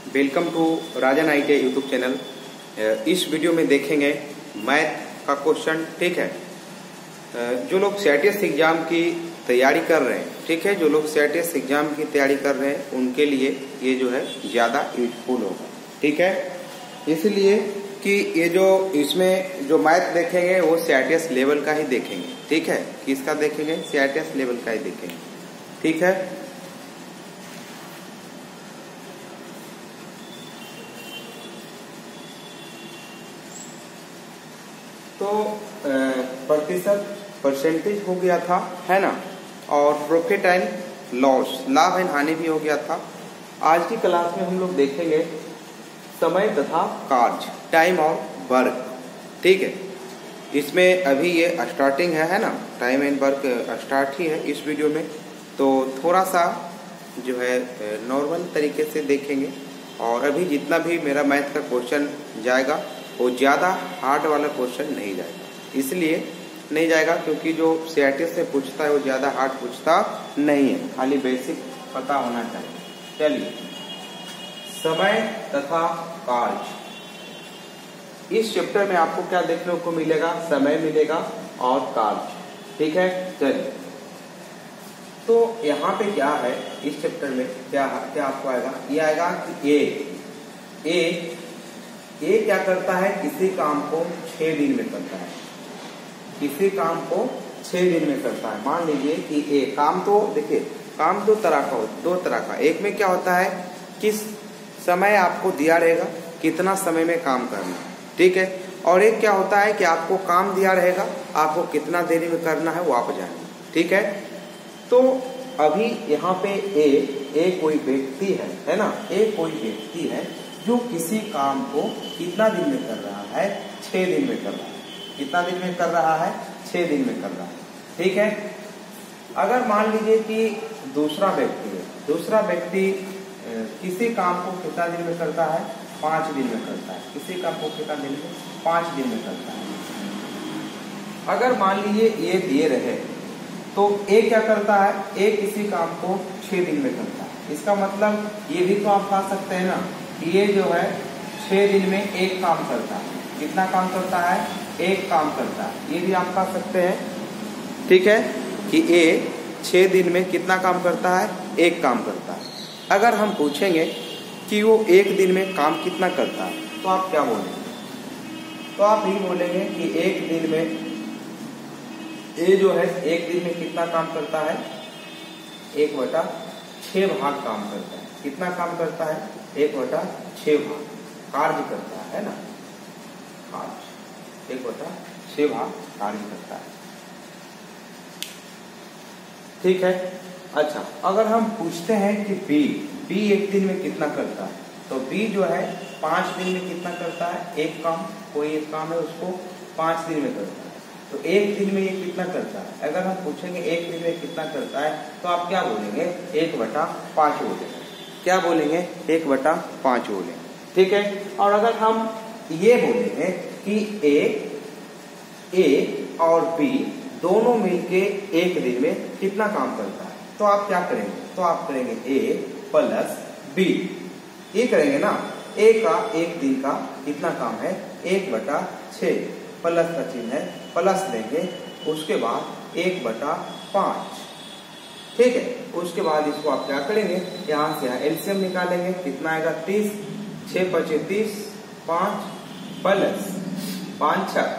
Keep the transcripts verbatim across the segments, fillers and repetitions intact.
Welcome to Rajan I T I YouTube channel. इस video में देखेंगे मैथ का क्वेश्चन। ठीक है, जो लोग C I T S exam की तैयारी कर रहे हैं, ठीक है, जो लोग C I T S exam की तैयारी कर रहे हैं उनके लिए ये जो है ज्यादा यूजफुल होगा। ठीक है, इसलिए कि ये जो इसमें जो मैथ देखेंगे वो C I T S level का ही देखेंगे। ठीक है, किसका देखेंगे? C I T S level का ही देखेंगे। ठीक है, तो प्रतिशत परसेंटेज हो गया था, है ना, और प्रॉफिट एंड लॉस, लाभ एंड हानि भी हो गया था। आज की क्लास में हम लोग देखेंगे समय तथा कार्य, टाइम और वर्क। ठीक है, इसमें अभी ये स्टार्टिंग है है ना, टाइम एंड वर्क स्टार्ट ही है इस वीडियो में, तो थोड़ा सा जो है नॉर्मल तरीके से देखेंगे। और अभी जितना भी मेरा मैथ का क्वेश्चन जाएगा वो ज़्यादा हार्ड वाला क्वेश्चन नहीं जाएगा। इसलिए नहीं जाएगा क्योंकि जो सी आई टी एस से पूछता है वो ज़्यादा हार्ड पूछता नहीं है, खाली बेसिक पता होना चाहिए। चलिए, समय तथा कार्य, इस चैप्टर में आपको क्या देखने को मिलेगा? समय मिलेगा और कार्य। ठीक है, चलिए, तो यहाँ पे क्या है इस चैप्टर में, क्या क्या आपको आएगा? ये आएगा कि ए ए ए क्या करता है? किसी काम को छह दिन में करता है। किसी काम को छह दिन में करता है। मान लीजिए कि ए काम, तो देखिए काम दो तरह का हो, दो तरह का। एक में क्या होता है, किस समय आपको दिया रहेगा, कितना समय में काम करना है। ठीक है, और एक क्या होता है कि आपको काम दिया रहेगा, आपको कितना देरी में करना है वो आप जानेंगे। ठीक है, तो अभी यहाँ पे ए ए कोई व्यक्ति है है ना, ए कोई व्यक्ति है जो किसी काम को कितना दिन में कर रहा है? छह दिन में कर रहा है। कितना दिन में कर रहा है? छह दिन में कर रहा है। ठीक है, अगर मान लीजिए कि दूसरा व्यक्ति है, दूसरा व्यक्ति किसी काम को कितना दिन में करता है? पांच दिन में करता है। किसी काम को कितना दिन में? पांच दिन में करता है। अगर मान लीजिए ये दिए रहे तो ए क्या करता है? ए किसी काम को छह दिन में करता है। इसका मतलब ये भी तो आप पा सकते हैं ना, ये जो है छह दिन में एक काम करता है। कितना काम करता है? एक काम करता है। ये भी आप कह सकते हैं। ठीक है, कि ए छह दिन में कितना काम करता है? एक काम करता है। अगर हम पूछेंगे कि वो एक दिन में काम कितना करता है, तो आप क्या बोलेंगे? तो आप ये बोलेंगे कि एक दिन में ए जो है एक दिन में कितना काम करता है? एक बटा छह भाग काम करता है। कितना काम करता है? एक बटा छह भाग कार्य करता है ना, कार्य एक बटा छह भाग कार्य करता है। ठीक है, अच्छा, अगर हम पूछते हैं कि बी बी एक दिन में कितना करता है, तो बी जो है पांच दिन में कितना करता है? एक काम, कोई एक काम है उसको पांच दिन में करता है, तो एक दिन में ये कितना करता है? अगर हम पूछेंगे एक दिन में कितना करता है, तो आप क्या बोलेंगे? एक बटा पांच बोलेंगे। क्या बोलेंगे? एक बटा पांच बोलेंगे। ठीक है, और अगर हम ये बोलेंगे कि ए ए और बी दोनों मिलके एक दिन में कितना काम करता है, तो आप क्या करेंगे? तो आप करेंगे ए प्लस बी, ये करेंगे ना। ए का एक दिन का कितना काम है? एक बटा छह, प्लस का चिन्ह है, प्लस देंगे, उसके बाद एक बटा पांच। ठीक है, उसके बाद इसको आप क्या करेंगे? यहाँ से यहाँ एलसीएम निकालेंगे, कितना आएगा? तीस, छह पचे तीस, पांच प्लस पांच छह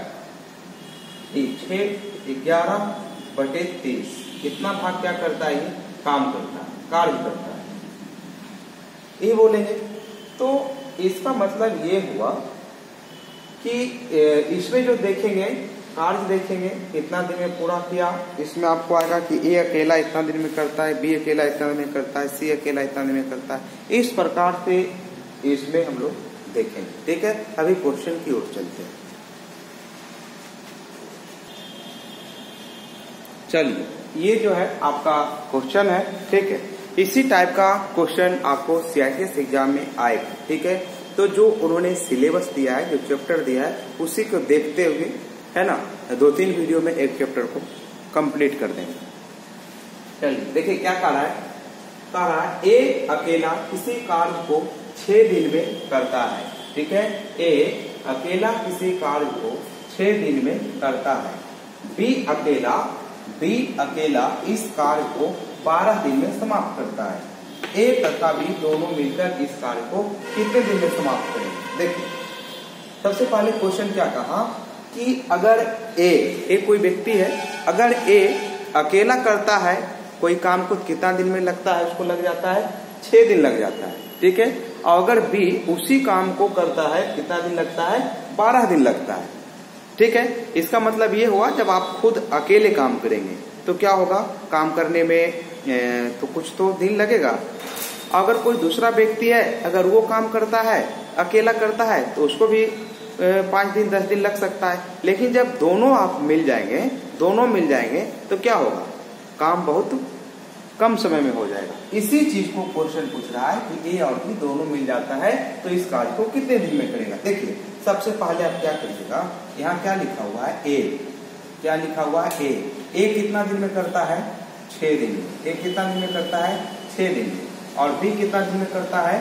छह ग्यारह बटे तीस, कितना भाग क्या करता है? ये काम करता है, कार्य करता है, ये बोलेंगे। तो इसका मतलब ये हुआ कि इसमें जो देखेंगे कार्य देखेंगे कितना दिन में पूरा किया, इसमें आपको आएगा कि ए अकेला इतना दिन में करता है, बी अकेला इतना दिन में करता है, सी अकेला इतना दिन में करता है। इस प्रकार से इसमें हम लोग देखेंगे। ठीक है, अभी क्वेश्चन की ओर चलते हैं। चलिए, ये जो है आपका क्वेश्चन है। ठीक है, इसी टाइप का क्वेश्चन आपको C I T S exam में आएगा। ठीक है, तो जो उन्होंने सिलेबस दिया है, जो चैप्टर दिया है, उसी को देखते हुए, है ना, दो तीन वीडियो में एक चैप्टर को कंप्लीट कर देंगे। चलिए देखिए क्या कह रहा है। कह रहा है ए अकेला किसी कार्य को छह दिन में करता है। ठीक है, ए अकेला किसी कार्य को छह दिन में करता है। बी अकेला बी अकेला इस कार्य को बारह दिन में समाप्त करता है। ए तथा बी दोनों मिलकर इस कार्य को कितने दिन में समाप्त करेंगे? देखिए, सबसे पहले क्वेश्चन क्या कहा कि अगर ए ए कोई व्यक्ति है, अगर ए अकेला करता है कोई काम को कितना दिन में लगता है? उसको लग जाता है छह दिन लग जाता है। ठीक है, और अगर बी उसी काम को करता है कितना दिन लगता है? बारह दिन लगता है। ठीक है, इसका मतलब ये हुआ जब आप खुद अकेले काम करेंगे तो क्या होगा, काम करने में तो कुछ तो दिन लगेगा। अगर कोई दूसरा व्यक्ति है, अगर वो काम करता है अकेला करता है तो उसको भी पाँच दिन दस दिन लग सकता है। लेकिन जब दोनों आप मिल जाएंगे दोनों मिल जाएंगे तो क्या होगा, काम बहुत कम समय में हो जाएगा। इसी चीज को क्वेश्चन पूछ रहा है कि ए और बी दोनों मिल जाता है तो इस कार्य को कितने दिन में करेगा। देखिए, सबसे पहले आप क्या करिएगा, यहाँ क्या लिखा हुआ है? ए। क्या लिखा हुआ है? ए। ए कितना दिन में करता है? छह दिन में। ए कितना दिन में करता है? छह दिन में। और बी कितना दिन में करता है?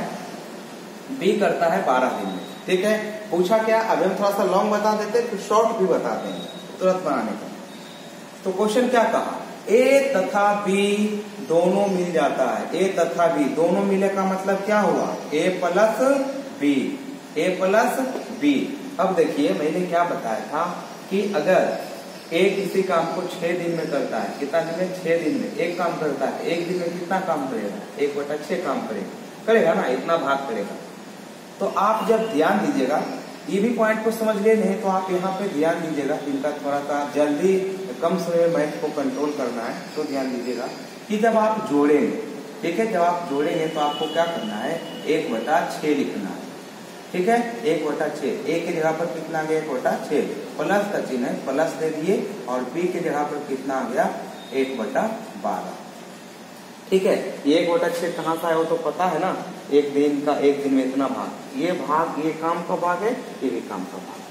बी करता है बारह दिन में। ठीक है, पूछा क्या? अभी हम थोड़ा सा लॉन्ग बता देते फिर शॉर्ट भी बताते हैं तुरंत बनाने का। तो क्वेश्चन क्या कहा? ए तथा बी दोनों मिल जाता है। ए तथा बी दोनों मिले का मतलब क्या हुआ? A plus B. A plus B. अब देखिए, मैंने क्या बताया था कि अगर ए किसी काम को छह दिन में करता है, कितना दिन में? छह दिन में एक काम करता है, एक दिन में कितना काम करेगा? एक बटा छह काम करेगा करेगा ना, इतना भाग करेगा। तो आप जब ध्यान दीजिएगा, ये भी पॉइंट को समझ गए, नहीं तो आप यहाँ पे ध्यान दीजिएगा, जिनका थोड़ा सा जल्दी कम समय में मैथ को कंट्रोल करना है तो ध्यान दीजिएगा कि जब आप जोड़ेंगे, ठीक है, जब आप जोड़ेंगे तो आपको क्या करना है? एक बटा छह लिखना है। ठीक है, एक बटा छह। ए की जगह पर कितना आ गया? एक बटा छह। प्लस का चिन्ह है, प्लस दे दिए। और बी की जगह पर कितना आ गया? एक बटा बारह। ठीक है, ये एक बटा छह कहाँ से आया वो तो पता है ना, एक दिन का, एक दिन में इतना भाग, ये भाग ये काम का भाग है, ये भी काम का भाग।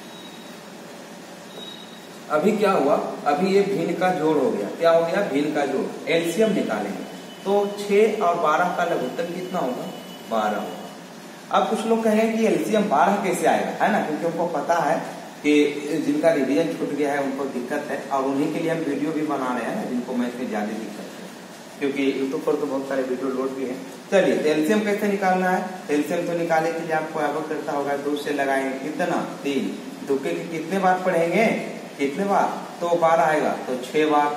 अभी क्या हुआ? अभी ये भिन्न का जोड़ हो गया। क्या हो गया? भिन्न का जोड़। एलसीएम निकालेंगे तो छह और बारह का लघुत्तम कितना होगा? बारह होगा। अब कुछ लोग कहेंगे कि एलसीएम बारह कैसे आएगा, है ना, क्योंकि उनको पता है कि जिनका रिवीजन छूट गया है उनको दिक्कत है, और उन्हीं के लिए हम वीडियो भी बना रहे हैं जिनको मैथ में ज्यादा दिक्कत है, क्योंकि यूट्यूब पर तो बहुत सारे वीडियो लोड भी हैं। चलिए, तो एलसीएम कैसे निकालना है? एलसीएम तो निकालने के लिए आपको अवगत करता होगा, दो से लगाएंगे कितना? तीन। तुक्के के कितने बार पढ़ेंगे? कितने बार? तो बारह आएगा तो छह बार।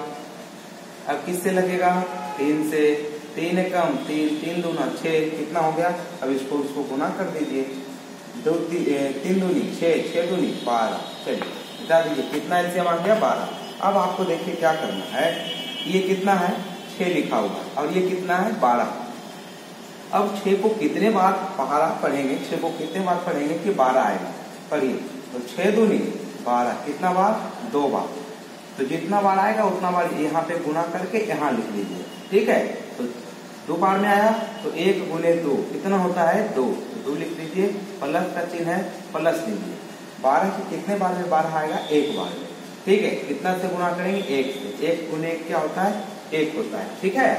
अब किससे लगेगा? तीन से। तीन कम तीन, तीन दूना छह, कितना हो गया? अब इसको उसको गुना कर दीजिए, दो ती, तीन दूनी छह, छह दूनी बारह। चलिए बता दीजिए कितना एलसीएम आ गया? बारह। अब आपको देखिए क्या करना है, ये कितना है? छह लिखा हुआ, और ये कितना है? बारह। अब छह को कितने बार पहाड़ा पढ़ेंगे? छह को कितने बार पढ़ेंगे कि बारह आएगा? पढ़िए, तो छह दूनी बारह, कितना बार? दो बार। तो जितना बार आएगा उतना बार यहाँ पे गुना करके यहाँ लिख लीजिए। ठीक है, तो दो बार में आया तो एक गुने दो कितना होता है? दो। तो दो लिख लीजिए, प्लस का चिन्ह है, प्लस लीजिए। बारह के कितने बार में बारह आएगा? एक बार में। ठीक है, कितना से गुना करेंगे? एक से। एक गुने क्या होता है? एक होता है। ठीक है,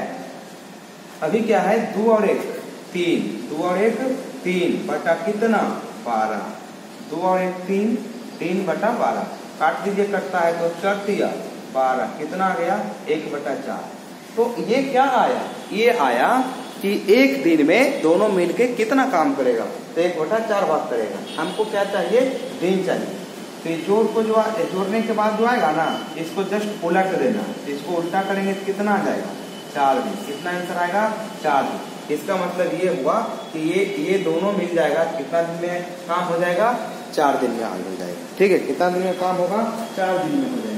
अभी क्या है? दो और एक तीन, दो और एक तीन बटा कितना? बारह। दो और एक तीन, तीन बटा बारह। काट दीजिए, कटता है तो चार दिया बारह, कितना आ गया? एक बटा चार। तो ये क्या आया? ये आया कि एक दिन में दोनों मिलके कितना काम करेगा? तो एक बटा चार भाग करेगा। हमको क्या चाहिए? दिन चाहिए। तो ये जोड़ को जो जोड़ने के बाद जो आएगा ना, इसको जस्ट उलट देना, इसको उल्टा करेंगे तो कितना आ जाएगा? चार दिन। कितना आंसर आएगा? चार दिन। इसका मतलब ये हुआ कि ये ये दोनों मिल जाएगा, कितना दिन में काम हो जाएगा? चार दिन में हल हो जाएगा। ठीक है, कितना दिन में काम होगा? चार दिन में हो जाएगा।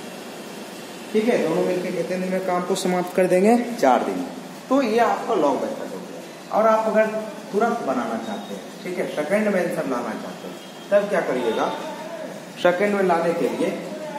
ठीक है, दोनों मिलकर कितने दिन में काम को समाप्त कर देंगे? चार दिन में। तो ये आपका लॉन्ग मेथड हो गया। और आप अगर तुरंत बनाना चाहते हैं, ठीक है, सेकंड में आंसर लाना चाहते हैं, तब क्या करिएगा? सेकंड में लाने के लिए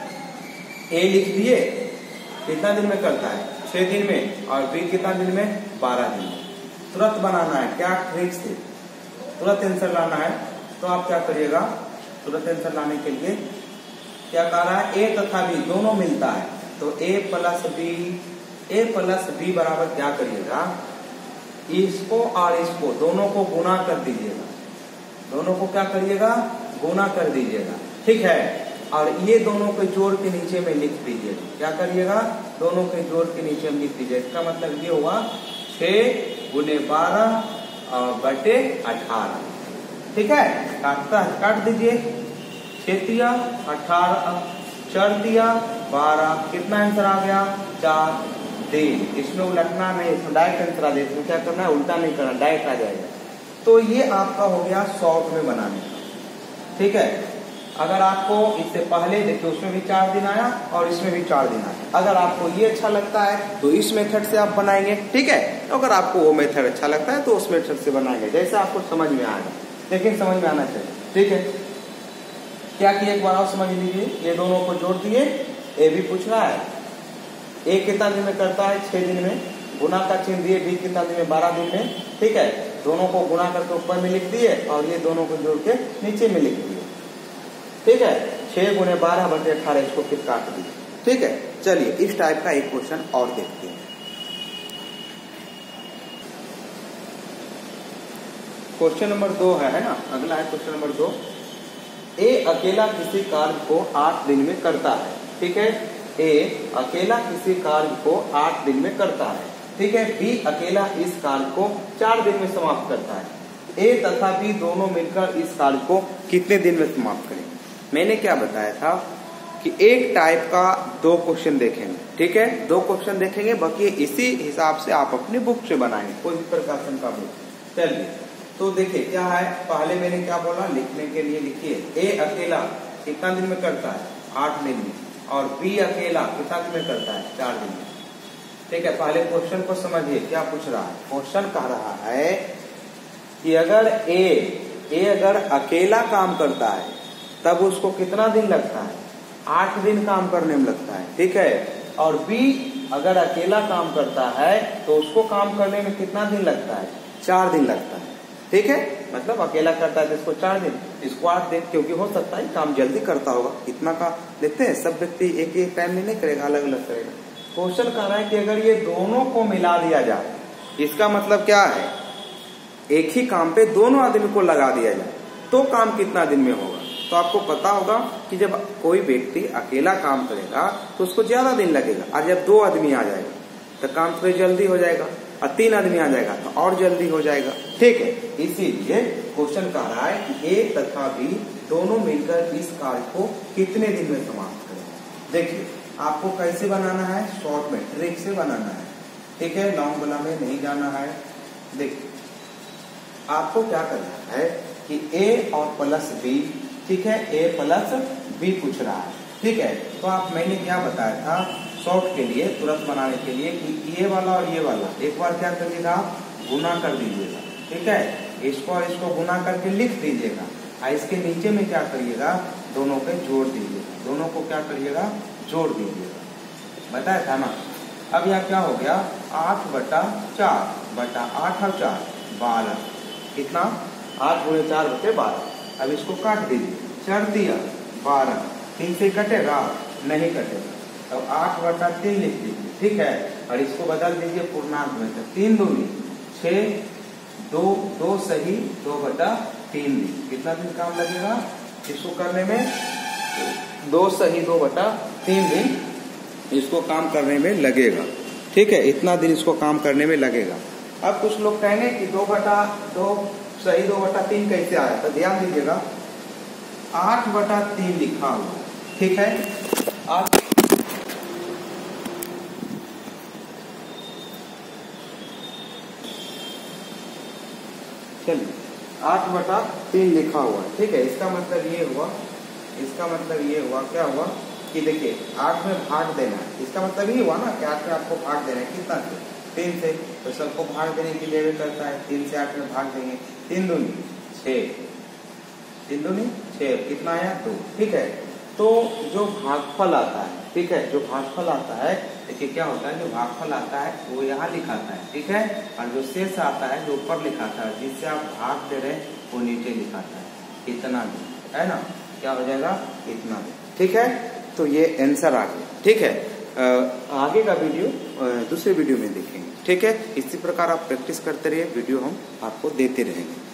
ए लिख दिए, कितना दिन में करता है? छह दिन में। और बी कितना दिन में? बारह दिन में। तुरंत बनाना है, क्या ट्रिक से तुरंत आंसर लाना है। तो आप क्या करिएगा? तुरंत आंसर लाने के लिए क्या कह रहा है? ए तथा बी दोनों मिलता है, तो A plus B, A plus B बराबर क्या करिएगा? इसको और इसको दोनों को गुना कर दीजिएगा, दोनों को क्या करिएगा, गुना कर दीजिएगा, ठीक है। और ये दोनों के जोड़ के नीचे में लिख दीजिएगा, क्या करिएगा, दोनों के जोड़ के नीचे में लिख दीजिएगा। इसका मतलब ये हुआ छह गुने बारह और बटे अठारह, ठीक है। काटता है काट दीजिए, छह दिया अठारह, चार दिया बारह, कितना आंसर आ गया, चार दिन। इसमें उलटना नहीं, इसमें डायरेक्ट आंसर आ जाएगा, इसमें क्या करना है, उल्टा नहीं करना, डायरेक्ट आ जाएगा। तो ये आपका हो गया शॉर्ट में बनाने का, ठीक है। अगर आपको इससे पहले देखिए उसमें भी चार दिन आया और इसमें भी चार दिन आया, अगर आपको ये अच्छा लगता है तो इस मेथड से आप बनाएंगे, ठीक है। तो अगर आपको वो मेथड अच्छा लगता है तो उस मेथड से बनाएंगे, जैसे आपको समझ में आएगा, लेकिन समझ में आना चाहिए, ठीक है। क्या किया एक बार आप समझ लीजिए, ये दोनों को जोड़ दिए, ए भी पूछ रहा है, ए कितना दिन में करता है, छह दिन में, गुना का चिन्ह दिए, बी कितना दिन में, बारह दिन में, ठीक है। दोनों को गुना करके ऊपर में लिख दिए और ये दोनों को जोड़ के नीचे में लिख दिए, ठीक है। छह गुने बारह बटे अठारह, इसको फिर काट दिए, ठीक है। चलिए इस टाइप का एक क्वेश्चन और देखते हैं। क्वेश्चन नंबर दो है, है ना, अगला है क्वेश्चन नंबर दो। ए अकेला किसी कार्य को आठ दिन में करता है, ठीक है। ए अकेला किसी कार्य को आठ दिन में करता है, ठीक है। बी अकेला इस कार्य को चार दिन में समाप्त करता है। ए तथा बी दोनों मिलकर इस कार्य को कितने दिन में समाप्त करेंगे। मैंने क्या बताया था कि एक टाइप का दो क्वेश्चन देखेंगे, ठीक है, दो क्वेश्चन देखेंगे, बाकी इसी हिसाब से आप अपनी बुक से बनाएंगे, कोई भी प्रकाशन का बुक। चलिए तो देखिए क्या है, पहले मैंने क्या बोला, लिखने के लिए लिखिए, ए अकेला कितना दिन में करता है, आठ दिन में, और बी अकेला कितना दिन में करता है, चार दिन में, ठीक है। पहले क्वेश्चन को समझिए क्या पूछ रहा है। क्वेश्चन कह रहा है कि अगर ए ए अगर अकेला काम करता है तब उसको कितना दिन लगता है, आठ दिन काम करने में लगता है, ठीक है। और बी अगर अकेला काम करता है तो उसको काम करने में कितना दिन लगता है, चार दिन लगता है, ठीक है। मतलब अकेला करता है तो इसको चार दिन, इसको आठ दिन, क्योंकि हो सकता है काम जल्दी करता होगा, इतना का देखते हैं, सब व्यक्ति एक एक टाइम में नहीं करेगा, अलग अलग करेगा। क्वेश्चन कह रहा है कि अगर ये दोनों को मिला दिया जाए, इसका मतलब क्या है, एक ही काम पे दोनों आदमी को लगा दिया जाए तो काम कितना दिन में होगा। तो आपको पता होगा कि जब कोई व्यक्ति अकेला काम करेगा तो उसको ज्यादा दिन लगेगा, और जब दो आदमी आ जाएगा तो काम थोड़ी जल्दी हो जाएगा, और तीन आदमी आ जाएगा तो और जल्दी हो जाएगा, ठीक है। इसीलिए क्वेश्चन कह रहा है कि ए तथा बी दोनों मिलकर इस कार्य को कितने दिन में समाप्त करेंगे। देखिए आपको कैसे बनाना है, शॉर्ट में ट्रिक से बनाना है, ठीक है, लॉन्ग वाला में नहीं जाना है। देखिए आपको क्या करना है कि ए और प्लस बी, ठीक है, ए प्लस बी पूछ रहा है, ठीक है। तो आप मैंने क्या बताया था शॉर्ट के लिए, तुरंत बनाने के लिए, कि ये वाला और ये वाला एक बार क्या करिएगा, गुना कर दीजिएगा, ठीक है। इसको और इसको गुना करके लिख दीजिएगा, और इसके नीचे में क्या करिएगा, दोनों पे जोड़ दीजिएगा, दोनों को क्या करिएगा, जोड़ दीजिएगा, बताया था ना। अब यहाँ क्या हो गया, आठ बटा चार बटा आठ और चार बारह, कितना, आठ गुणे चार बटे बारह। अब इसको काट दीजिए, चार दिया बारह, तीन से कटेगा, नहीं कटेगा, तो आठ बटा तीन लिख दीजिए, ठीक है। और इसको बदल दीजिए पूर्णांक में, तो तीन दूनी छह, दो दो सही दो बटा तीन दिन, कितना दिन काम लगेगा इसको करने में, दो सही दो बटा तीन दिन इसको काम करने में लगेगा, ठीक है, इतना दिन इसको काम करने में लगेगा। अब कुछ लोग कहेंगे कि दो बटा दो सही दो बटा तीन कैसे आया, तो ध्यान दीजिएगा, आठ बटा तीन लिखा हुआ, ठीक है। आठ चलिए आठ बटा तीन लिखा हुआ है, ठीक है। इसका मतलब ये हुआ, इसका मतलब ये हुआ, क्या हुआ कि देखिए आठ में भाग देना है, इसका मतलब ये हुआ ना कि आठ में आपको भाग देना है, कितना से, तीन से, तो सबको भाग देने के लिए भी करता है, तीन से आठ में भाग देंगे, तीन दूनी छः, तीन दूनी छः, कितना आया, दो, ठीक है। तो जो भागफल आता है, ठीक है, जो भागफल आता है, देखिए क्या होता है, जो भागफल आता है वो यहाँ लिखाता है, ठीक है, और जो शेष आता है जो ऊपर लिखाता है, जिससे आप भाग दे रहे हैं वो नीचे लिखाता है, इतना दिन, है ना, क्या हो जाएगा, इतना दिन, ठीक है। तो ये आंसर आ गया, ठीक है। आगे का वीडियो दूसरे वीडियो में देखेंगे। ठीक है, इसी प्रकार आप प्रैक्टिस करते रहिए, वीडियो हम आपको देते रहेंगे।